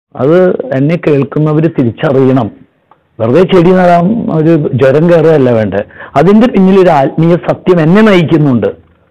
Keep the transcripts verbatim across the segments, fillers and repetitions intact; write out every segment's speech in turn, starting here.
അത് എന്നെ കേൾക്കുന്നവർ തിരിച്ചറിയണം. വെറുതെ ചെടി നടാൻ ഒരു ജ്വരം കയറുകയല്ല വേണ്ടത്, അതിന്റെ പിന്നിൽ ഒരു ആത്മീയ സത്യം എന്നെ നയിക്കുന്നുണ്ട്.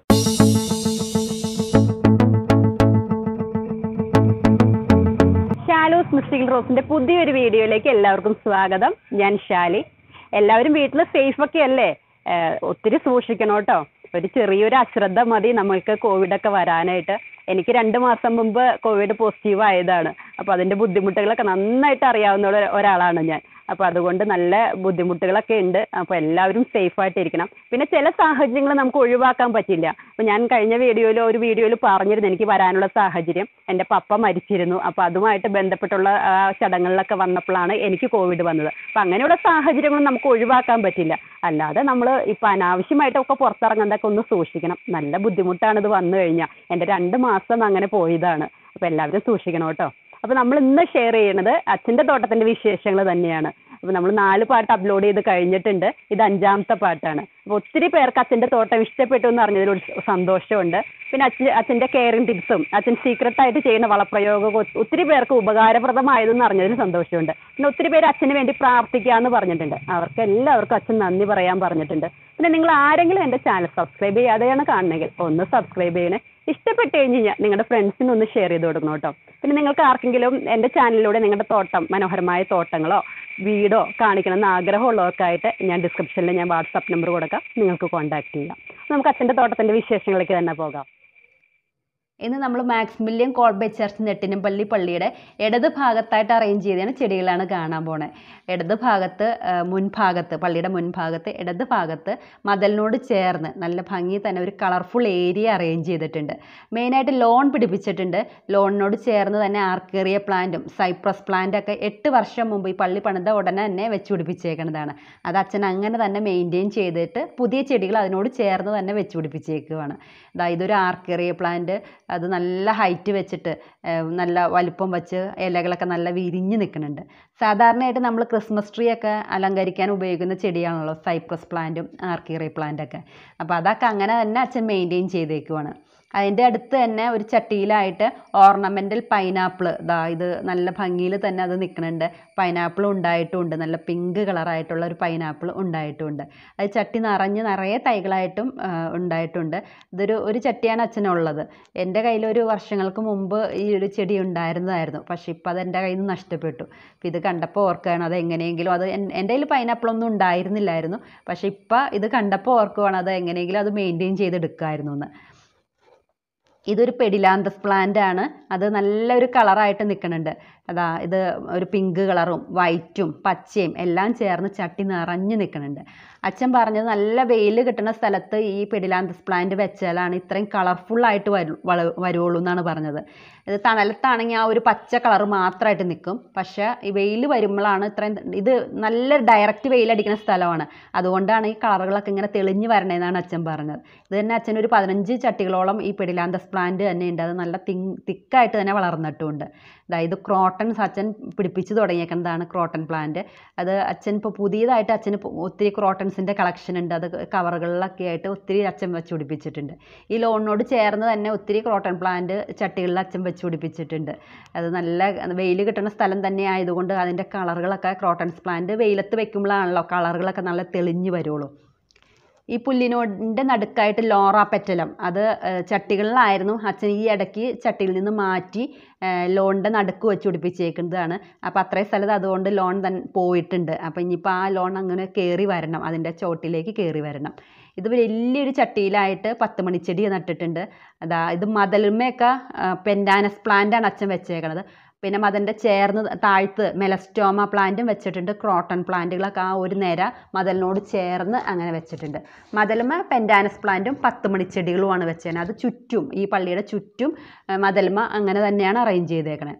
ഷാലൂസ് മിസ്റ്റിക്കൽ റോസിന്റെ പുതിയൊരു വീഡിയോയിലേക്ക് എല്ലാവർക്കും സ്വാഗതം. ഞാൻ ഷാലി. എല്ലാവരും വീട്ടിൽ സേഫ് ഒക്കെ അല്ലേ? ഒത്തിരി സൂക്ഷിക്കണം കേട്ടോ. ഒരു ചെറിയൊരു അശ്രദ്ധ മതി നമ്മൾക്ക് കോവിഡ് ഒക്കെ വരാനായിട്ട്. എനിക്ക് രണ്ട് മാസം മുമ്പ് കോവിഡ് പോസിറ്റീവ് ആയതാണ്. അപ്പോൾ അതിൻ്റെ ബുദ്ധിമുട്ടുകളൊക്കെ നന്നായിട്ട് അറിയാവുന്ന ഒരാളാണ് ഞാൻ. അപ്പോൾ അതുകൊണ്ട് നല്ല ബുദ്ധിമുട്ടുകളൊക്കെ ഉണ്ട്. അപ്പോൾ എല്ലാവരും സേഫായിട്ടിരിക്കണം. പിന്നെ ചില സാഹചര്യങ്ങൾ നമുക്ക് ഒഴിവാക്കാൻ പറ്റില്ല. അപ്പോൾ ഞാൻ കഴിഞ്ഞ വീഡിയോയിൽ ഒരു വീഡിയോയിൽ പറഞ്ഞിരുന്നു എനിക്ക് വരാനുള്ള സാഹചര്യം. എൻ്റെ പപ്പ മരിച്ചിരുന്നു. അപ്പോൾ അതുമായിട്ട് ബന്ധപ്പെട്ടുള്ള ചടങ്ങുകളിലൊക്കെ വന്നപ്പോഴാണ് എനിക്ക് കോവിഡ് വന്നത്. അപ്പോൾ അങ്ങനെയുള്ള സാഹചര്യങ്ങൾ നമുക്ക് ഒഴിവാക്കാൻ പറ്റില്ല. അല്ലാതെ നമ്മൾ ഇപ്പോൾ അനാവശ്യമായിട്ടൊക്കെ പുറത്തിറങ്ങുന്നതൊക്കെ ഒന്ന് സൂക്ഷിക്കണം. നല്ല ബുദ്ധിമുട്ടാണ് ഇത് വന്നു കഴിഞ്ഞാൽ. എൻ്റെ രണ്ട് മാസം അങ്ങനെ പോയതാണ്. അപ്പോൾ എല്ലാവരും സൂക്ഷിക്കണം കേട്ടോ. അപ്പോൾ നമ്മൾ ഇന്ന് ഷെയർ ചെയ്യുന്നത് അച്ഛൻ്റെ തോട്ടത്തിൻ്റെ വിശേഷങ്ങൾ തന്നെയാണ്. അപ്പോൾ നമ്മൾ നാല് പാട്ട് അപ്ലോഡ് ചെയ്ത് കഴിഞ്ഞിട്ടുണ്ട്. ഇത് അഞ്ചാമത്തെ പാട്ടാണ്. അപ്പോൾ ഒത്തിരി പേർക്ക് അച്ഛൻ്റെ തോട്ടം ഇഷ്ടപ്പെട്ടു എന്ന് അറിഞ്ഞതിൽ ഒരു സന്തോഷമുണ്ട്. പിന്നെ അച്ഛൻ അച്ഛൻ്റെ കെയറിങ് ടിപ്സും അച്ഛൻ സീക്രട്ടായിട്ട് ചെയ്യുന്ന വളപ്രയോഗവും ഒത്തിരി പേർക്ക് ഉപകാരപ്രദമായതെന്ന് അറിഞ്ഞതിൽ സന്തോഷമുണ്ട്. പിന്നെ ഒത്തിരി പേര് അച്ഛന് വേണ്ടി പ്രാർത്ഥിക്കാമെന്ന് പറഞ്ഞിട്ടുണ്ട്. അവർക്ക് എല്ലാവർക്കും അച്ഛൻ നന്ദി പറയാൻ പറഞ്ഞിട്ടുണ്ട്. പിന്നെ നിങ്ങൾ ആരെങ്കിലും എൻ്റെ ചാനൽ സബ്സ്ക്രൈബ് ചെയ്യാതെയാണ് കാണണമെങ്കിൽ ഒന്ന് സബ്സ്ക്രൈബ് ചെയ്യണേ. ഇഷ്ടപ്പെട്ട് കഴിഞ്ഞ് കഴിഞ്ഞാൽ നിങ്ങളുടെ ഫ്രണ്ട്സിന് ഒന്ന് ഷെയർ ചെയ്ത് കൊടുക്കണം കേട്ടോ. പിന്നെ നിങ്ങൾക്ക് ആർക്കെങ്കിലും എൻ്റെ ചാനലിലൂടെ നിങ്ങളുടെ തോട്ടം, മനോഹരമായ തോട്ടങ്ങളോ വീടോ കാണിക്കണമെന്ന് ആഗ്രഹമുള്ളവർക്കായിട്ട് ആയിട്ട് ഞാൻ ഡിസ്ക്രിപ്ഷനിൽ ഞാൻ വാട്സാപ്പ് നമ്പർ കൊടുക്കാം. നിങ്ങൾക്ക് കോൺടാക്ട് ചെയ്യാം. നമുക്ക് അച്ഛൻ്റെ തോട്ടത്തിൻ്റെ വിശേഷങ്ങളിലേക്ക് തന്നെ പോകാം. ഇന്ന് നമ്മൾ മാക്സിമിലിയൻ കോൾബേ ചർച്ച് നെട്ടിനുംപള്ളി പള്ളിയുടെ ഇടത് ഭാഗത്തായിട്ട് അറേഞ്ച് ചെയ്തതാണ് ചെടികളാണ് കാണാൻ പോണേ. ഇടത് ഭാഗത്ത് മുൻഭാഗത്ത് പള്ളിയുടെ മുൻഭാഗത്ത് ഇടത് ഭാഗത്ത് മതിലിനോട് ചേർന്ന് നല്ല ഭംഗി തന്നെ ഒരു കളർഫുൾ ഏരിയ അറേഞ്ച് ചെയ്തിട്ടുണ്ട്. മെയിനായിട്ട് ലോൺ പിടിപ്പിച്ചിട്ടുണ്ട്. ലോണിനോട് ചേർന്ന് തന്നെ ആർക്കേറിയ പ്ലാന്റും സൈപ്രസ് പ്ലാന്റൊക്കെ എട്ട് വർഷം മുമ്പ് ഈ പള്ളി പണിത ഉടനെ തന്നെ വെച്ച് പിടിപ്പിച്ചേക്കുന്നതാണ്. അത് അച്ഛൻ അങ്ങനെ തന്നെ മെയിൻറ്റെയിൻ ചെയ്തിട്ട് പുതിയ ചെടികൾ അതിനോട് ചേർന്ന് തന്നെ വെച്ച് പിടിപ്പിച്ചേക്കുവാണ്. അതായത് ഇതൊരു ആർക്കേറിയ പ്ലാന്റ്. അത് നല്ല ഹൈറ്റ് വെച്ചിട്ട് നല്ല വലിപ്പം വെച്ച് ഇലകളൊക്കെ നല്ല വിരിഞ്ഞ് നിൽക്കുന്നുണ്ട്. സാധാരണയായിട്ട് നമ്മൾ ക്രിസ്മസ് ട്രീ ഒക്കെ അലങ്കരിക്കാൻ ഉപയോഗിക്കുന്ന ചെടിയാണല്ലോ സൈപ്രസ് പ്ലാന്റും ആർക്കേറിയ പ്ലാന്റൊക്കെ. അപ്പോൾ അതൊക്കെ അങ്ങനെ തന്നെ അച്ഛൻ മെയിൻറ്റെയിൻ ചെയ്തേക്കുവാണ്. അതിൻ്റെ അടുത്ത് തന്നെ ഒരു ചട്ടിയിലായിട്ട് ഓർണമെൻ്റൽ പൈനാപ്പിൾ, ഇതാ ഇത് നല്ല ഭംഗിയിൽ തന്നെ അത് നിൽക്കുന്നുണ്ട്. പൈനാപ്പിൾ ഉണ്ടായിട്ടുമുണ്ട്. നല്ല പിങ്ക് കളറായിട്ടുള്ള ഒരു പൈനാപ്പിൾ ഉണ്ടായിട്ടുമുണ്ട്. അത് ചട്ടി നിറഞ്ഞ് നിറയെ തൈകളായിട്ടും ഉണ്ടായിട്ടുണ്ട്. ഇതൊരു ഒരു ചട്ടിയാണ് അച്ഛനുള്ളത്. എൻ്റെ കയ്യിലൊരു വർഷങ്ങൾക്ക് മുമ്പ് ഈ ഒരു ചെടി ഉണ്ടായിരുന്നതായിരുന്നു. പക്ഷേ ഇപ്പോൾ അത് എൻ്റെ കയ്യിൽ നിന്ന് നഷ്ടപ്പെട്ടു. അപ്പോൾ ഇത് കണ്ടപ്പോൾ ഓർക്കുകയാണ് അത് എങ്ങനെയെങ്കിലും അത് എൻ്റെ കയ്യിൽ പൈനാപ്പിളൊന്നും ഉണ്ടായിരുന്നില്ലായിരുന്നു. പക്ഷേ ഇപ്പോൾ ഇത് കണ്ടപ്പോൾ ഓർക്കുകയാണ് അത് എങ്ങനെയെങ്കിലും അത് മെയിൻറ്റെയിൻ ചെയ്തെടുക്കുമായിരുന്നു എന്ന്. ഇതൊരു പെഡിലാന്തസ് പ്ലാന്റ് ആണ്. അത് നല്ലൊരു കളറായിട്ട് നിൽക്കുന്നുണ്ട്. അതാ ഇത് ഒരു പിങ്ക് കളറും വൈറ്റും പച്ചയും എല്ലാം ചേർന്ന് ചട്ടി നിറഞ്ഞ് നിൽക്കുന്നുണ്ട്. അച്ഛൻ പറഞ്ഞത് നല്ല വെയിൽ കിട്ടുന്ന സ്ഥലത്ത് ഈ പെഡിലാന്തസ് പ്ലാന്റ് വെച്ചാലാണ് ഇത്രയും കളർഫുള്ളായിട്ട് വരു വരുള്ളൂ എന്നാണ് പറഞ്ഞത്. ഇത് തണലത്താണെങ്കിൽ ആ ഒരു പച്ച കളർ മാത്രമായിട്ട് നിൽക്കും. പക്ഷേ ഈ വെയിൽ വരുമ്പോഴാണ് ഇത്രയും, ഇത് നല്ല ഡയറക്റ്റ് വെയിലടിക്കുന്ന സ്ഥലമാണ്. അതുകൊണ്ടാണ് ഈ കളറുകളൊക്കെ ഇങ്ങനെ തെളിഞ്ഞ് വരണേന്നാണ് അച്ഛൻ പറഞ്ഞത്. ഇത് തന്നെ അച്ഛൻ ഒരു പതിനഞ്ച് ചട്ടികളോളം ഈ പെഡിലാന്തസ് പ്ലാന്റ് തന്നെ ഉണ്ട്. അത് നല്ല തിങ് തിക്കായിട്ട് തന്നെ വളർന്നിട്ടുമുണ്ട്. അതായത് ക്രോട്ടൺസ് അച്ഛൻ പിടിപ്പിച്ച് തുടങ്ങിയേക്കുന്നതാണ് ക്രോട്ടൺ പ്ലാന്റ്. അത് അച്ഛൻ ഇപ്പോൾ പുതിയതായിട്ട് അച്ഛന് ഒത്തിരി ക്രോട്ടൺസിൻ്റെ കളക്ഷൻ ഉണ്ട്. അത് കവറുകളിലൊക്കെ ആയിട്ട് ഒത്തിരി അച്ഛൻ വെച്ച് പിടിപ്പിച്ചിട്ടുണ്ട്. ഈ ലോണിനോട് ചേർന്ന് തന്നെ ഒത്തിരി ക്രോട്ടൺ പ്ലാന്റ് ചട്ടികളിൽ അച്ഛൻ വെച്ച് പിടിപ്പിച്ചിട്ടുണ്ട്. അത് നല്ല വെയിൽ കിട്ടുന്ന സ്ഥലം തന്നെ ആയതുകൊണ്ട് അതിൻ്റെ കളറുകളൊക്കെ ക്രോട്ടൺസ് പ്ലാന്റ് വെയിലത്ത് വെക്കുമ്പോഴാണല്ലോ കളറുകളൊക്കെ നല്ല തെളിഞ്ഞ് വരുള്ളൂ. ഈ പുല്ലിനോടിൻ്റെ നടുക്കായിട്ട് ലോറ പെറ്റലം അത് ചട്ടികളിലായിരുന്നു. അച്ഛൻ ഈ ഇടയ്ക്ക് ചട്ടിയിൽ നിന്ന് മാറ്റി ലോണിൻ്റെ നടുക്ക് വെച്ച് പിടിപ്പിച്ചേക്കുന്നതാണ്. അപ്പോൾ അത്രയും സ്ഥലത്ത് അതുകൊണ്ട് ലോൺ തന്നെ പോയിട്ടുണ്ട്. അപ്പോൾ ഇനിയിപ്പോൾ ആ ലോൺ അങ്ങനെ കയറി വരണം, അതിൻ്റെ ചോട്ടിലേക്ക് കയറി വരണം. ഇത് വലിയൊരു ചട്ടിയിലായിട്ട് പത്ത് മണിച്ചെടി നട്ടിട്ടുണ്ട്. അതാ ഇത് മതിലുമയൊക്കെ പെൻഡാനസ് പ്ലാന്റാണ് അച്ഛൻ വെച്ചേക്കണത്. പിന്നെ മതിലിൻ്റെ ചേർന്ന് താഴ്ത്ത് മെലസ്റ്റോമ പ്ലാന്റും വെച്ചിട്ടുണ്ട്. ക്രോട്ടൺ പ്ലാന്റുകളൊക്കെ ആ ഒരു നിര മതിലിനോട് ചേർന്ന് അങ്ങനെ വെച്ചിട്ടുണ്ട്. മതിലുമ പെൻഡാനസ് പ്ലാന്റും പത്ത് മണിച്ചെടികളുമാണ് വെച്ചേക്കുന്നത്. അത് ചുറ്റും ഈ പള്ളിയുടെ ചുറ്റും മതിലുമ അങ്ങനെ തന്നെയാണ് അറേഞ്ച് ചെയ്തേക്കണേ.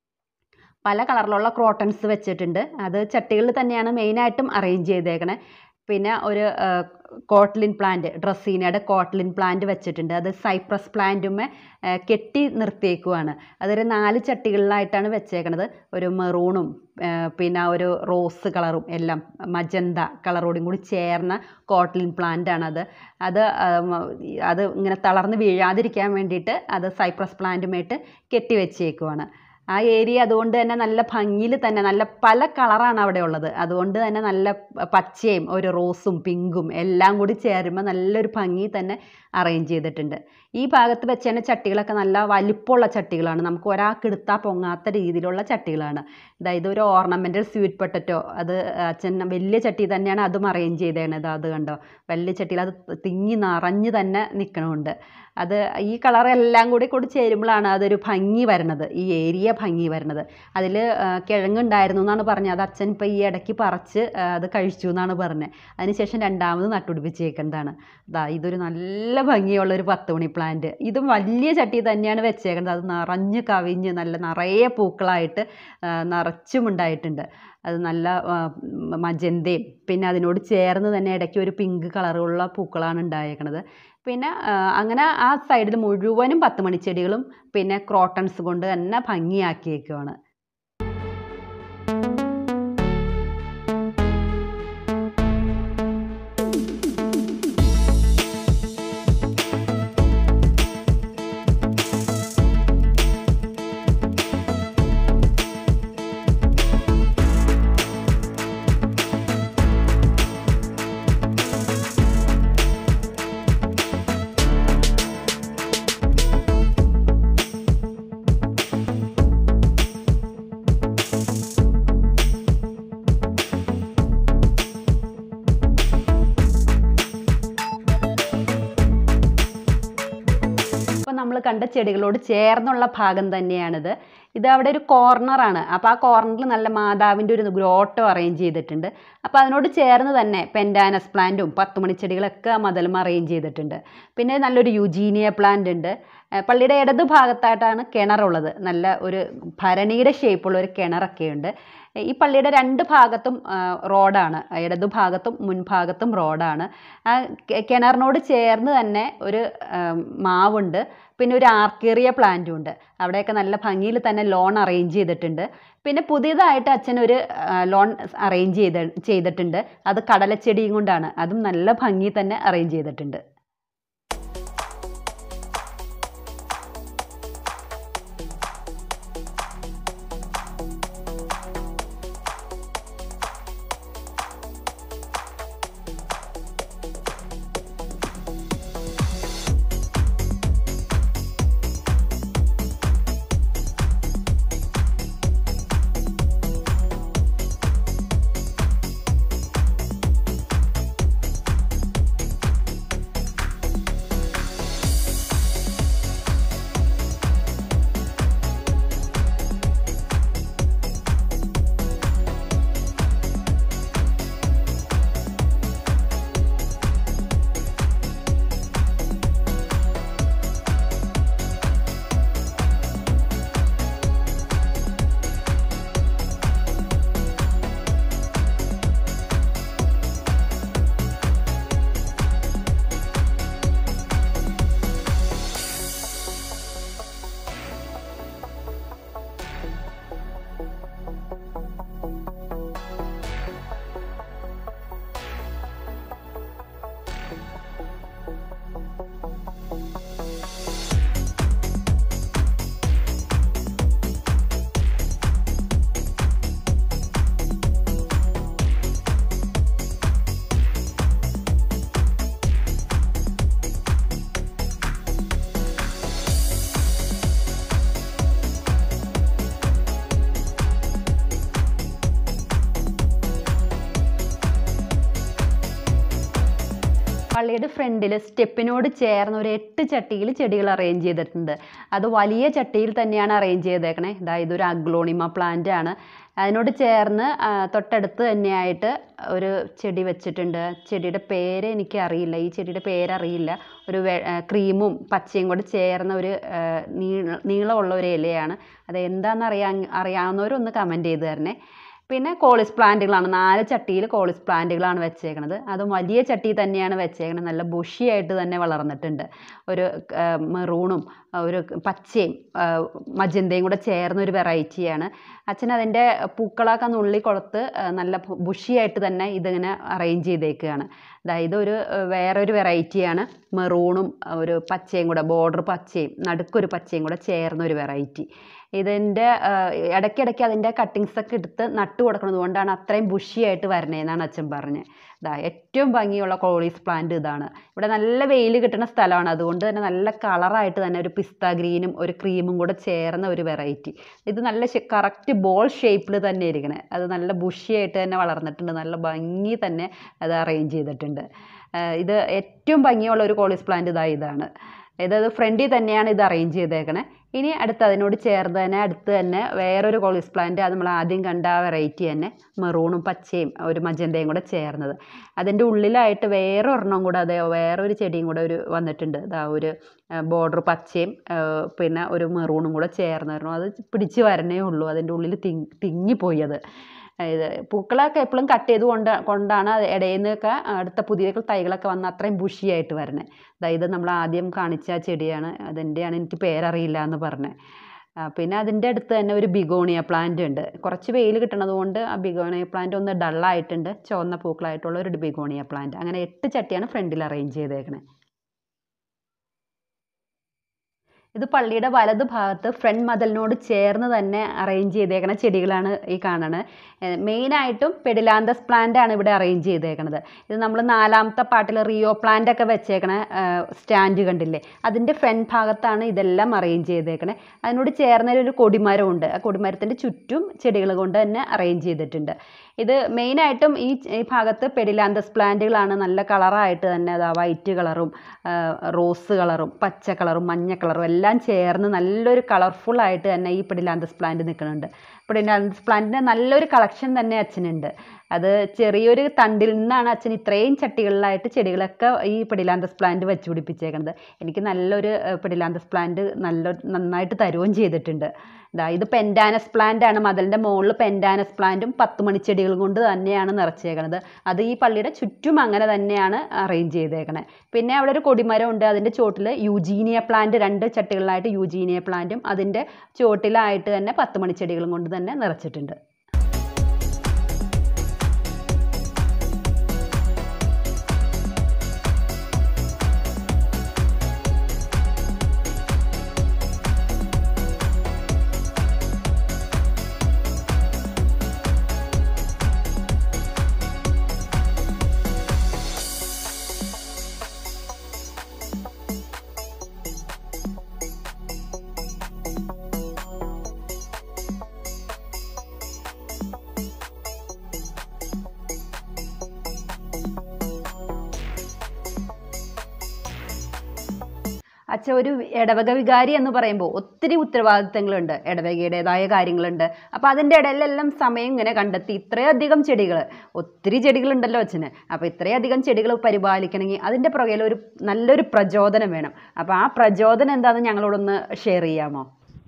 പല കളറിലുള്ള ക്രോട്ടൺസ് വെച്ചിട്ടുണ്ട്. അത് ചട്ടികളിൽ തന്നെയാണ് മെയിനായിട്ടും അറേഞ്ച് ചെയ്തേക്കണേ. പിന്നെ ഒരു കോട്ട്ലിൻ പ്ലാന്റ്, ഡ്രസ്സീനയുടെ കോട്ട്ലിൻ പ്ലാന്റ് വെച്ചിട്ടുണ്ട്. അത് സൈപ്രസ് പ്ലാന്റുമേ കെട്ടി നിർത്തിയേക്കുവാണ്. അതൊരു നാല് ചട്ടികളിലായിട്ടാണ് വെച്ചേക്കണത്. ഒരു മെറൂണും പിന്നെ ഒരു റോസ് കളറും എല്ലാം മജന്ത കളറോടും കൂടി ചേർന്ന കോട്ട്ലിൻ പ്ലാന്റാണത്. അത് അത് ഇങ്ങനെ തളർന്ന് വീഴാതിരിക്കാൻ വേണ്ടിയിട്ട് അത് സൈപ്രസ് പ്ലാന്റുമായിട്ട് കെട്ടി വെച്ചേക്കുവാണ്. ആ ഏരിയ അതുകൊണ്ട് തന്നെ നല്ല ഭംഗിയിൽ തന്നെ നല്ല പല കളറാണ് അവിടെ ഉള്ളത്. അതുകൊണ്ട് തന്നെ നല്ല പച്ചയും ഒരു റോസും പിങ്കും എല്ലാം കൂടി ചേരുമ്പോൾ നല്ലൊരു ഭംഗി തന്നെ അറേഞ്ച് ചെയ്തിട്ടുണ്ട്. ഈ ഭാഗത്ത് വെച്ചേണ്ട ചട്ടികളൊക്കെ നല്ല വലിപ്പമുള്ള ചട്ടികളാണ്, നമുക്ക് ഒരാൾക്ക് എടുത്താൽ പൊങ്ങാത്ത രീതിയിലുള്ള ചട്ടികളാണ്. അതായത് ഒരു ഓർണമെൻ്റൽ സ്വീറ്റ് പൊട്ടറ്റോ, അത് അച്ഛൻ വലിയ ചട്ടി തന്നെയാണ് അതും അറേഞ്ച് ചെയ്തേണത്. അത് കണ്ടോ, വലിയ ചട്ടിയിൽ അത് തിങ്ങി നിറഞ്ഞ് തന്നെ നിൽക്കണമുണ്ട്. അത് ഈ കളറെല്ലാം കൂടി കൂടി ചേരുമ്പോഴാണ് അതൊരു ഭംഗി വരണത്, ഈ ഏരിയ ഭംഗി വരണത്. അതിൽ കിഴങ്ങുണ്ടായിരുന്നു എന്നാണ് പറഞ്ഞത്. അത് അച്ഛൻ ഇപ്പോൾ ഈ ഇടയ്ക്ക് പറിച്ച് അത് കഴിച്ചു എന്നാണ് പറഞ്ഞത്. അതിനുശേഷം രണ്ടാമത് നട്ടുപിടിപ്പിച്ചേക്കുന്നതാണ്. അതാ ഇതൊരു നല്ല ഭംഗിയുള്ള ഒരു പത്ത് മണി പ്ലാന്റ്. ഇതും വലിയ ചട്ടി തന്നെയാണ് വെച്ചേക്കുന്നത്. അത് നിറഞ്ഞ് കവിഞ്ഞ് നല്ല നിറയെ പൂക്കളായിട്ട് നിറച്ചും ഉണ്ടായിട്ടുണ്ട്. അത് നല്ല മജന്തയും പിന്നെ അതിനോട് ചേർന്ന് തന്നെ ഇടയ്ക്ക് ഒരു പിങ്ക് കളറുള്ള പൂക്കളാണ് ഉണ്ടായേക്കണത്. പിന്നെ അങ്ങനെ ആ സൈഡിൽ മുഴുവനും പത്ത് മണിച്ചെടികളും പിന്നെ ക്രോട്ടൺസ് കൊണ്ട് തന്നെ ഭംഗിയാക്കിയേക്കുവാണ്. നമ്മൾ കണ്ട ചെടികളോട് ചേർന്നുള്ള ഭാഗം തന്നെയാണിത്. ഇത് അവിടെ ഒരു കോർണറാണ്. അപ്പോൾ ആ കോർണറിൽ നല്ല മാതാവിൻ്റെ ഒരു ഗ്രോട്ടോ അറേഞ്ച് ചെയ്തിട്ടുണ്ട്. അപ്പോൾ അതിനോട് ചേർന്ന് തന്നെ പെൻഡാനസ് പ്ലാന്റും പത്തുമണിച്ചെടികളൊക്കെ മതിലും അറേഞ്ച് ചെയ്തിട്ടുണ്ട്. പിന്നെ നല്ലൊരു യുജീനിയ പ്ലാന്റ് ഉണ്ട്. പള്ളിയുടെ ഇടത് ഭാഗത്തായിട്ടാണ് കിണറുള്ളത്. നല്ല ഒരു ഭരണിയുടെ ഷേപ്പുള്ള ഒരു കിണറൊക്കെ ഉണ്ട്. ഈ പള്ളിയുടെ രണ്ട് ഭാഗത്തും റോഡാണ്, ഇടതു ഭാഗത്തും മുൻഭാഗത്തും റോഡാണ്. ആ കിണറിനോട് ചേർന്ന് തന്നെ ഒരു മാവുണ്ട്, പിന്നെ ഒരു ആർക്കേറിയ പ്ലാന്റും ഉണ്ട്. അവിടെയൊക്കെ നല്ല ഭംഗിയിൽ തന്നെ ലോൺ അറേഞ്ച് ചെയ്തിട്ടുണ്ട്. പിന്നെ പുതിയതായിട്ട് അച്ഛനൊരു ലോൺ അറേഞ്ച് ചെയ്ത് ചെയ്തിട്ടുണ്ട് അത് കടലച്ചെടിയും കൊണ്ടാണ്. അതും നല്ല ഭംഗി തന്നെ അറേഞ്ച് ചെയ്തിട്ടുണ്ട്. പള്ളിയുടെ ഫ്രണ്ടിൽ സ്റ്റെപ്പിനോട് ചേർന്ന് ഒരു എട്ട് ചട്ടിയിൽ ചെടികൾ അറേഞ്ച് ചെയ്തിട്ടുണ്ട്. അത് വലിയ ചട്ടിയിൽ തന്നെയാണ് അറേഞ്ച് ചെയ്തേക്കണേ. അതായത് ഒരു അഗ്ലോണിമ പ്ലാന്റ് ആണ്. അതിനോട് ചേർന്ന് തൊട്ടടുത്ത് തന്നെയായിട്ട് ഒരു ചെടി വെച്ചിട്ടുണ്ട്. ചെടിയുടെ പേര് എനിക്ക് അറിയില്ല, ഈ ചെടിയുടെ പേരറിയില്ല. ഒരു ക്രീമും പച്ചയും കൂടി ചേർന്ന ഒരു നീള നീളമുള്ള ഒരു ഇലയാണ്. അത് എന്താണെന്ന് അറിയാൻ അറിയാവുന്നവരൊന്ന് കമൻറ്റ് ചെയ്ത് തരണേ. പിന്നെ കോളിസ് പ്ലാന്റുകളാണ്, നാല് ചട്ടിയിൽ കോളിസ് പ്ലാന്റുകളാണ് വെച്ചേക്കണത്. അതും വലിയ ചട്ടി തന്നെയാണ് വെച്ചേക്കണത്. നല്ല ബുഷിയായിട്ട് തന്നെ വളർന്നിട്ടുണ്ട്. ഒരു മെറൂണും ഒരു പച്ചയും മജന്തയും കൂടെ ചേർന്നൊരു വെറൈറ്റിയാണ്. അച്ഛൻ അതിൻ്റെ പൂക്കളൊക്കെ നുള്ളി കൊടുത്ത് നല്ല ബുഷിയായിട്ട് തന്നെ ഇതിങ്ങനെ അറേഞ്ച് ചെയ്തേക്കുകയാണ്. അതായത് ഒരു വേറൊരു വെറൈറ്റിയാണ്, മെറൂണും ഒരു പച്ചയും കൂടെ ബോർഡർ പച്ചയും നടുക്കൊരു പച്ചയും കൂടെ ചേർന്നൊരു വെറൈറ്റി. ഇതിൻ്റെ ഇടയ്ക്കിടയ്ക്ക് അതിൻ്റെ കട്ടിങ്സൊക്കെ എടുത്ത് നട്ട് കൊടുക്കുന്നത് കൊണ്ടാണ് അത്രയും ബുഷിയായിട്ട് വരണേന്നാണ് അച്ഛൻ പറഞ്ഞത്. ഇതാ ഏറ്റവും ഭംഗിയുള്ള കോളീസ് പ്ലാന്റ് ഇതാണ്. ഇവിടെ നല്ല വെയിൽ കിട്ടുന്ന സ്ഥലമാണ്, അതുകൊണ്ട് തന്നെ നല്ല കളറായിട്ട് തന്നെ ഒരു പിസ്ത ഗ്രീനും ഒരു ക്രീമും കൂടെ ചേർന്ന ഒരു വെറൈറ്റി. ഇത് നല്ല കറക്റ്റ് ബോൾ ഷേപ്പിൽ തന്നെ ഇരിക്കണേ. അത് നല്ല ബുഷിയായിട്ട് തന്നെ വളർന്നിട്ടുണ്ട്, നല്ല ഭംഗി തന്നെ അത് അറേഞ്ച് ചെയ്തിട്ടുണ്ട്. ഇത് ഏറ്റവും ഭംഗിയുള്ള ഒരു കോളീസ് പ്ലാന്റ് ഇതാ ഇതാണ്. ഇതത് ഫ്രണ്ടിൽ തന്നെയാണ് ഇത് അറേഞ്ച് ചെയ്തേക്കണേ. ഇനി അടുത്ത് അതിനോട് ചേർന്ന് തന്നെ അടുത്ത് തന്നെ വേറൊരു കോളീസ് പ്ലാന്റ്, അത് നമ്മൾ ആദ്യം കണ്ട ആ വെറൈറ്റി തന്നെ മെറൂണും പച്ചയും ഒരു മജന്തയും കൂടെ ചേർന്നത്. അതിൻ്റെ ഉള്ളിലായിട്ട് വേറെ ഒരെണ്ണം കൂടെ അതേ വേറൊരു ചെടിയും കൂടെ ഒരു വന്നിട്ടുണ്ട്. അതാ ഒരു ബോർഡർ പച്ചയും പിന്നെ ഒരു മെറൂണും കൂടെ ചേർന്ന് വരണം. അത് പിടിച്ച് വരണേ ഉള്ളൂ, അതിൻ്റെ ഉള്ളിൽ തിങ്ങി തിങ്ങിപ്പോയി അത്. ഇത് പൂക്കളൊക്കെ എപ്പോഴും കട്ട് ചെയ്ത് കൊണ്ട് കൊണ്ടാണ് ഇടയിൽ നിന്നൊക്കെ അടുത്ത പുതിയ തൈകളൊക്കെ വന്ന് അത്രയും ബുഷിയായിട്ട് വരണേ. അതായത് നമ്മൾ ആദ്യം കാണിച്ച ചെടിയാണ്, അതിൻ്റെയാണ് എനിക്ക് പേരറിയില്ല എന്ന് പറഞ്ഞത്. പിന്നെ അതിൻ്റെ അടുത്ത് തന്നെ ഒരു ബിഗോണിയ പ്ലാന്റ് ഉണ്ട്. കുറച്ച് വെയിൽ കിട്ടണത് കൊണ്ട് ആ ബിഗോണിയ പ്ലാന്റ് ഒന്ന് ഡള്ളായിട്ടുണ്ട്, ചുവന്ന പൂക്കളായിട്ടുള്ള ഒരു ബിഗോണിയ പ്ലാന്റ്. അങ്ങനെ എട്ട് ചട്ടിയാണ് ഫ്രണ്ടിൽ അറേഞ്ച് ചെയ്തേക്കണേ. ഇത് പള്ളിയുടെ വലതു ഭാഗത്ത് ഫ്രണ്ട് മതിലിനോട് ചേർന്ന് തന്നെ അറേഞ്ച് ചെയ്തേക്കണ ചെടികളാണ് ഈ കാണുന്നത്. മെയിനായിട്ടും പെഡിലാന്തസ് പ്ലാന്റ് ആണ് ഇവിടെ അറേഞ്ച് ചെയ്തേക്കണത്. ഇത് നമ്മൾ നാലാമത്തെ പാട്ടിൽ റിയോ പ്ലാന്റ് ഒക്കെ വെച്ചേക്കണ സ്റ്റാൻഡ് കണ്ടില്ലേ, അതിൻ്റെ ഫ്രണ്ട് ഭാഗത്താണ് ഇതെല്ലാം അറേഞ്ച് ചെയ്തേക്കണേ. അതിനോട് ചേർന്നൊരു കൊടിമരം ഉണ്ട്, ആ കൊടിമരത്തിൻ്റെ ചുറ്റും ചെടികൾ കൊണ്ട് തന്നെ അറേഞ്ച് ചെയ്തിട്ടുണ്ട്. ഇത് മെയിനായിട്ടും ഈ ഈ ഭാഗത്ത് പെഡിലാന്തസ് പ്ലാന്റുകളാണ് നല്ല കളറായിട്ട് തന്നെ, അതാ വൈറ്റ് കളറും റോസ് കളറും പച്ച കളറും മഞ്ഞ കളറും എല്ലാം ചേർന്ന് നല്ലൊരു കളർഫുള്ളായിട്ട് തന്നെ ഈ പെഡിലാന്തസ് പ്ലാന്റ് നിൽക്കുന്നുണ്ട്. പെഡിലാന്തസ് പ്ലാന്റിൻ്റെ നല്ലൊരു കളക്ഷൻ തന്നെ അച്ഛനുണ്ട്. അത് ചെറിയൊരു തണ്ടിൽ നിന്നാണ് അച്ഛൻ ഇത്രയും ചട്ടികളിലായിട്ട് ചെടികളൊക്കെ ഈ പെഡിലാന്തസ് പ്ലാന്റ് വെച്ച് പിടിപ്പിച്ചേക്കുന്നത്. എനിക്ക് നല്ലൊരു പെഡിലാന്തസ് പ്ലാന്റ് നല്ല നന്നായിട്ട് തരുകയും ചെയ്തിട്ടുണ്ട്. ഇതാ ഇത് പെൻഡാനസ് പ്ലാന്റ് ആണ്. മതിലിൻ്റെ മുകളിൽ പെൻഡാനസ് പ്ലാന്റും പത്ത് മണിച്ചെടികൾ കൊണ്ട് തന്നെയാണ് നിറച്ചേക്കണത്. അത് ഈ പള്ളിയുടെ ചുറ്റും അങ്ങനെ തന്നെയാണ് അറേഞ്ച് ചെയ്തേക്കണേ. പിന്നെ അവിടെ ഒരു കൊടിമരം ഉണ്ട്, അതിൻ്റെ ചോട്ടിൽ യൂജീനിയ പ്ലാന്റ്, രണ്ട് ചട്ടികളിലായിട്ട് യൂജീനിയ പ്ലാന്റും അതിൻ്റെ ചോട്ടിലായിട്ട് തന്നെ പത്ത് മണിച്ചെടികളും കൊണ്ട് തന്നെ നിറച്ചിട്ടുണ്ട്. അച്ഛ ഒരു ഇടവക വികാരി എന്ന് പറയുമ്പോൾ ഒത്തിരി ഉത്തരവാദിത്തങ്ങളുണ്ട്, ഇടവകയുടേതായ കാര്യങ്ങളുണ്ട്. അപ്പോൾ അതിൻ്റെ ഇടയിലെല്ലാം സമയം ഇങ്ങനെ കണ്ടെത്തി ഇത്രയധികം ചെടികൾ, ഒത്തിരി ചെടികളുണ്ടല്ലോ അച്ഛന്. അപ്പോൾ ഇത്രയധികം ചെടികൾ പരിപാലിക്കണമെങ്കിൽ അതിൻ്റെ പുറകിൽ ഒരു നല്ലൊരു പ്രചോദനം വേണം. അപ്പോൾ ആ പ്രചോദനം എന്താണെന്ന് ഞങ്ങളോടൊന്ന് ഷെയർ ചെയ്യാമോ?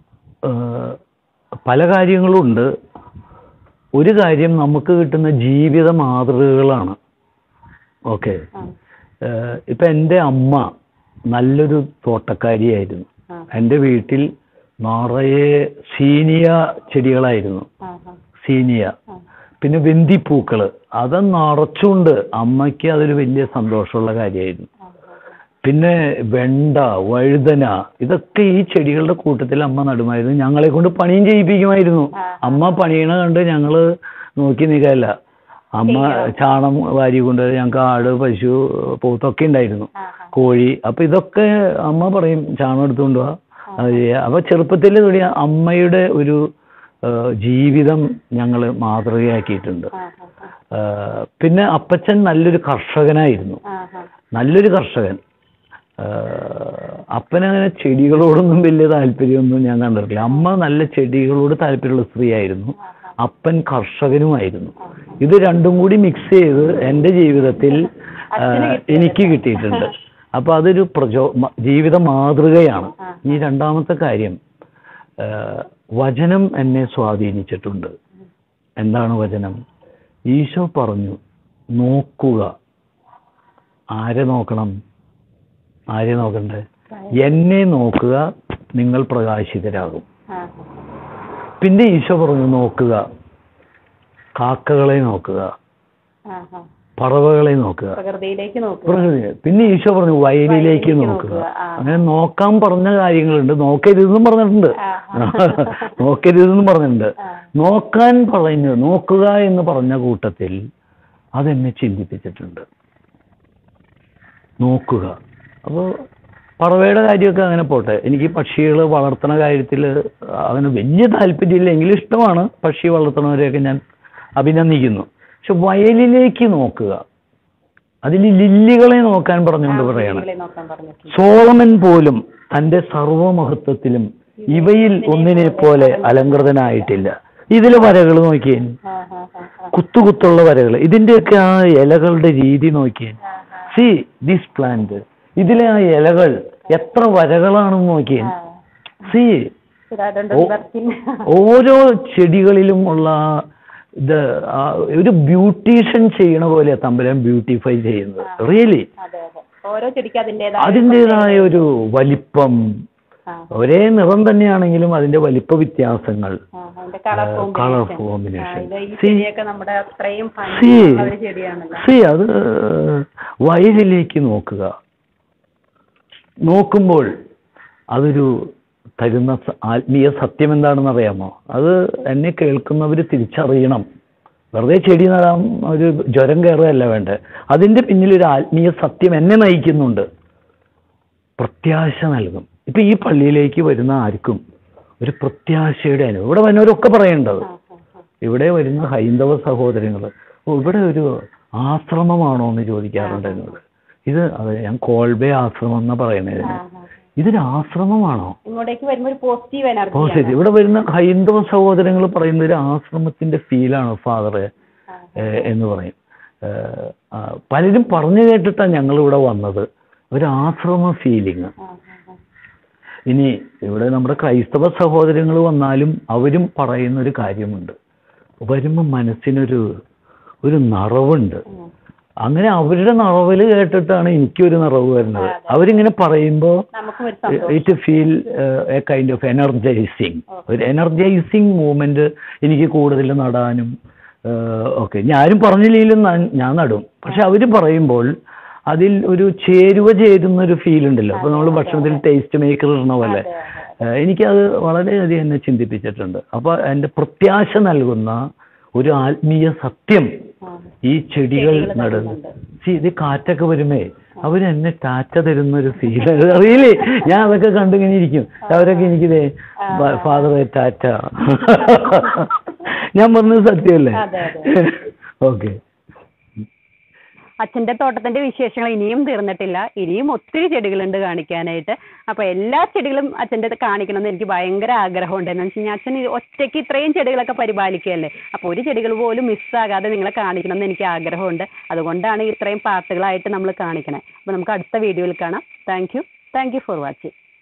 പല കാര്യങ്ങളുണ്ട്. ഒരു കാര്യം നമുക്ക് കിട്ടുന്ന ജീവിത മാതൃകകളാണ്. ഓക്കെ, ഇപ്പം എൻ്റെ അമ്മ നല്ലൊരു തോട്ടക്കാരിയായിരുന്നു. എൻ്റെ വീട്ടിൽ നിറയെ സീനിയ ചെടികളായിരുന്നു. സീനിയ പിന്നെ വെന്തിപ്പൂക്കള് അത് നിറച്ചുകൊണ്ട് അമ്മയ്ക്ക് അതൊരു വലിയ സന്തോഷമുള്ള കാര്യമായിരുന്നു. പിന്നെ വെണ്ട, വഴുതന, ഇതൊക്കെ ഈ ചെടികളുടെ കൂട്ടത്തിൽ അമ്മ നടുമായിരുന്നു. ഞങ്ങളെ കൊണ്ട് പണിയും ചെയ്യിപ്പിക്കുമായിരുന്നു. അമ്മ പണിയണ കണ്ട് ഞങ്ങള് നോക്കി നിൽക്കല്ല. അമ്മ ചാണം വാരി കൊണ്ടുവരും. ഞങ്ങൾക്ക് ആട്, പശു, പോത്തൊക്കെ ഉണ്ടായിരുന്നു, കോഴി. അപ്പൊ ഇതൊക്കെ അമ്മ പറയും ചാണം എടുത്തുകൊണ്ട് പോവാ, അത് ചെയ്യാ. അപ്പൊ ചെറുപ്പത്തിൽ തുടങ്ങിയ അമ്മയുടെ ഒരു ജീവിതം ഞങ്ങൾ മാതൃകയാക്കിയിട്ടുണ്ട്. പിന്നെ അപ്പച്ചൻ നല്ലൊരു കർഷകനായിരുന്നു, നല്ലൊരു കർഷകൻ. അപ്പനങ്ങനെ ചെടികളോടൊന്നും വലിയ താല്പര്യമൊന്നും ഞാൻ കണ്ടിട്ടില്ല. അമ്മ നല്ല ചെടികളോട് താല്പര്യമുള്ള സ്ത്രീയായിരുന്നു, അപ്പൻ കർഷകനുമായിരുന്നു. ഇത് രണ്ടും കൂടി മിക്സ് ചെയ്ത് എൻ്റെ ജീവിതത്തിൽ എനിക്ക് കിട്ടിയിട്ടുണ്ട്. അപ്പൊ അതൊരു പ്രചോ ജീവിത മാതൃകയാണ്. ഈ രണ്ടാമത്തെ കാര്യം, വചനം എന്നെ സ്വാധീനിച്ചിട്ടുണ്ട്. എന്താണ് വചനം? ഈശോ പറഞ്ഞു, നോക്കുക. ആരെ നോക്കണം? ആരെ നോക്കണ്ടേ? എന്നെ നോക്കുക, നിങ്ങൾ പ്രകാശിതരാകും. പിന്നെ ഈശോ പറഞ്ഞു, നോക്കുക, കാക്കകളെ നോക്കുക. പറവകളെ നോക്കുക, പ്രകൃതിയിലേക്ക് നോക്കുക. പ്രകൃതി. പിന്നെ ഈശോ പറഞ്ഞു വയലിലേക്ക് നോക്കുക. അങ്ങനെ നോക്കാൻ പറഞ്ഞ കാര്യങ്ങളുണ്ട്, നോക്കരുതെന്നും പറഞ്ഞിട്ടുണ്ട്, നോക്കരുതെന്നും പറഞ്ഞിട്ടുണ്ട്. നോക്കാൻ പറയുന്നത്, നോക്കുക എന്ന് പറഞ്ഞ കൂട്ടത്തിൽ അതെന്നെ ചിന്തിപ്പിച്ചിട്ടുണ്ട്. നോക്കുക. അപ്പോൾ പറവയുടെ കാര്യമൊക്കെ അങ്ങനെ പോട്ടെ. എനിക്ക് പക്ഷികൾ വളർത്തുന്ന കാര്യത്തിൽ അങ്ങനെ വലിയ താല്പര്യമില്ല, എങ്കിലും ഇഷ്ടമാണ്. പക്ഷി വളർത്തുന്നവരെയൊക്കെ ഞാൻ അഭിനന്ദിക്കുന്നു. പക്ഷെ വയലിലേക്ക് നോക്കുക, അതിൽ ലില്ലികളെ നോക്കാൻ പറഞ്ഞുകൊണ്ട് പറയണം. സോളമൻ പോലും തൻ്റെ സർവമഹത്വത്തിലും ഇവയിൽ ഒന്നിനെ പോലെ അലങ്കൃതനായിട്ടില്ല. ഇതിലെ വരകൾ നോക്കിയേ, കുത്തുകുത്തുള്ള വരകൾ, ഇതിൻ്റെയൊക്കെ ആ ഇലകളുടെ രീതി നോക്കിയേ. സി ദിസ് പ്ലാന്റ്, ഇതിലെ ആ ഇലകൾ എത്ര വരകളാണെന്ന് നോക്കിയേ. സി ഓരോ ചെടികളിലും ഉള്ള ഇത് ഒരു ബ്യൂട്ടീഷ്യൻ ചെയ്യണ പോലെ തമ്പുരാൻ ബ്യൂട്ടിഫൈ ചെയ്യുന്നത്. റിയലി അതിൻ്റെതായ ഒരു വലിപ്പം, ഒരേ നിറം തന്നെയാണെങ്കിലും അതിന്റെ വലിപ്പ വ്യത്യാസങ്ങൾ, കളർ കോമ്പിനേഷൻ. സി അത് വയലിലേക്ക് നോക്കുക. നോക്കുമ്പോൾ അതൊരു തരുന്ന ആത്മീയ സത്യം എന്താണെന്ന് അറിയാമോ? അത് എന്നെ കേൾക്കുന്നവർ തിരിച്ചറിയണം. വെറുതെ ചെടി നടാൻ ഒരു ജ്വരം കയറുകയല്ല വേണ്ടത്, അതിൻ്റെ പിന്നിലൊരു ആത്മീയ സത്യം എന്നെ നയിക്കുന്നുണ്ട്, പ്രത്യാശ നൽകും. ഇപ്പം ഈ പള്ളിയിലേക്ക് വരുന്ന ആർക്കും ഒരു പ്രത്യാശയുടെ അനുഭവം. ഇവിടെ വരുന്നവരൊക്കെ പറയേണ്ടത്, ഇവിടെ വരുന്ന ഹൈന്ദവ സഹോദരങ്ങൾ, ഓ ഇവിടെ ഒരു ആശ്രമമാണോ എന്ന് ചോദിക്കാറുണ്ട് എന്നോട്. ഇത് അത് ഞാൻ കോൾബേ ആശ്രമം എന്നാ പറയുന്നത്. ഇതൊരു ആശ്രമമാണോ? പോസിറ്റീവ്. ഇവിടെ വരുന്ന ഹൈന്ദവ സഹോദരങ്ങൾ പറയുന്ന ഒരു ആശ്രമത്തിന്റെ ഫീലാണ് ഫാദർ എന്ന് പറയും. പലരും പറഞ്ഞു കേട്ടിട്ടാണ് ഞങ്ങൾ ഇവിടെ വന്നത്, ഒരു ആശ്രമ ഫീലിങ്. ഇനി ഇവിടെ നമ്മുടെ ക്രൈസ്തവ സഹോദരങ്ങൾ വന്നാലും അവരും പറയുന്ന ഒരു കാര്യമുണ്ട്, വരുമ്പോൾ മനസ്സിനൊരു ഒരു നിറവുണ്ട്. അങ്ങനെ അവരുടെ നിറവിൽ കേട്ടിട്ടാണ് എനിക്കൊരു നിറവ് വരുന്നത്. അവരിങ്ങനെ പറയുമ്പോൾ it feel a kind of energising, ഒരു എനർജൈസിങ് മൂവ്മെന്റ് എനിക്ക് കൂടുതൽ നടാനും ഓക്കെ. ഞാനും പറഞ്ഞില്ലെങ്കിലും ഞാൻ നടും, പക്ഷെ അവർ പറയുമ്പോൾ അതിൽ ഒരു ചേരുവ ചേരുന്ന ഒരു ഫീൽ ഉണ്ടല്ലോ. അപ്പോൾ നമ്മൾ ഭക്ഷണത്തിൽ ടേസ്റ്റ് മേക്കർ ഇടുന്ന പോലെ എനിക്കത് വളരെയധികം എന്നെ ചിന്തിപ്പിച്ചിട്ടുണ്ട്. അപ്പോൾ എൻ്റെ പ്രത്യാശ നൽകുന്ന ഒരു ആത്മീയ സത്യം ഈ ചെടികൾ നടുന്നു. ഇത് കാറ്റൊക്കെ വരുമ്പേ അവരെന്നെ ടാറ്റ തരുന്ന ഒരു ഫീൽ അറിയില്ലേ? ഞാൻ അതൊക്കെ കണ്ടിങ്ങനെ ഇരിക്കും. അവരൊക്കെ എനിക്കിതേ ഫാദറെ ടാറ്റ, ഞാൻ പറഞ്ഞത് സത്യമല്ലേ? ഓക്കെ. അച്ഛൻ്റെ തോട്ടത്തിന്റെ വിശേഷങ്ങൾ ഇനിയും തീർന്നിട്ടില്ല, ഇനിയും ഒത്തിരി ചെടികളുണ്ട് കാണിക്കാനായിട്ട്. അപ്പോൾ എല്ലാ ചെടികളും അച്ഛൻ്റെ കാണിക്കണമെന്ന് എനിക്ക് ഭയങ്കര ആഗ്രഹമുണ്ട്. എന്ന് വെച്ച് കഴിഞ്ഞാൽ അച്ഛൻ ഒറ്റയ്ക്ക് ഇത്രയും ചെടികളൊക്കെ പരിപാലിക്കുകയല്ലേ, അപ്പോൾ ഒരു ചെടികൾ പോലും മിസ്സാകാതെ നിങ്ങളെ കാണിക്കണമെന്ന് എനിക്ക് ആഗ്രഹമുണ്ട്. അതുകൊണ്ടാണ് ഇത്രയും പാർട്ടുകളായിട്ട് നമ്മൾ കാണിക്കണേ. അപ്പോൾ നമുക്ക് അടുത്ത വീഡിയോയിൽ കാണാം. Thank you thank you for watching.